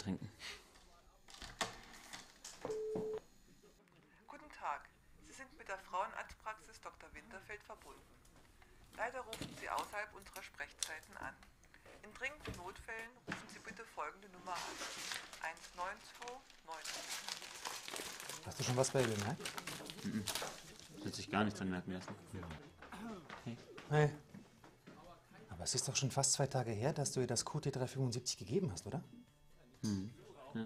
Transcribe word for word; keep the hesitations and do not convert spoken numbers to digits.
trinken. Guten Tag, Sie sind mit der Frauenarztpraxis Doktor Winterfeld verbunden. Leider rufen Sie außerhalb unserer Sprechzeiten an. In dringenden Notfällen rufen Sie bitte folgende Nummer an. eins neun zwei neun. Hast du schon was bei ihr gemerkt? Mhm. Hat sich gar nichts anmerken lassen. Hey. Hey. Aber es ist doch schon fast zwei Tage her, dass du ihr das Q T drei fünfundsiebzig gegeben hast, oder? Mhm. Ja.